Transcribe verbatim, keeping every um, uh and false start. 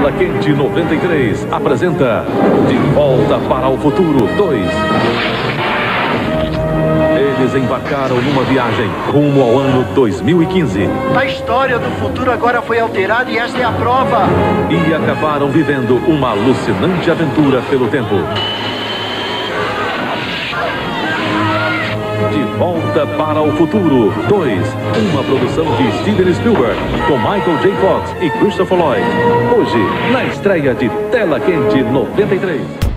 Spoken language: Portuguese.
Tela Quente noventa e três apresenta De Volta para o Futuro dois. Eles embarcaram numa viagem rumo ao ano dois mil e quinze. A história do futuro agora foi alterada e esta é a prova. E acabaram vivendo uma alucinante aventura pelo tempo. De Volta para o Futuro dois, uma produção de Steven Spielberg, com Michael J. Fox e Christopher Lloyd. Hoje, na estreia de Tela Quente noventa e três.